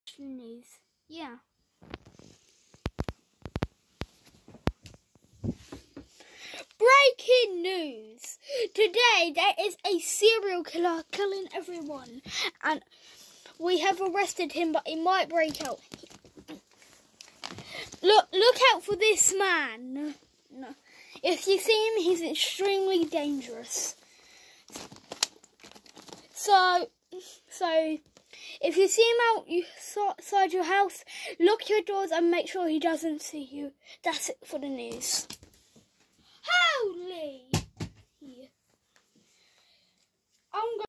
news. Yeah. Breaking news! Today there is a serial killer killing everyone, and we have arrested him, but he might break out. Look out for this man. No. If you see him, he's extremely dangerous. So if you see him outside your house, lock your doors and make sure he doesn't see you. That's it for the news. Holy! I'm